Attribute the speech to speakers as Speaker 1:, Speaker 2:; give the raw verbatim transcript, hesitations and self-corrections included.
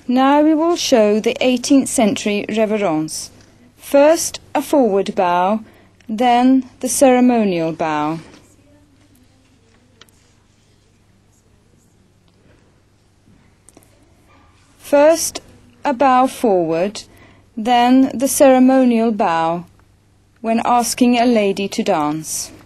Speaker 1: Now we will show the eighteenth century reverence. First a forward bow, then the ceremonial bow. First a bow forward, then the ceremonial bow when asking a lady to dance.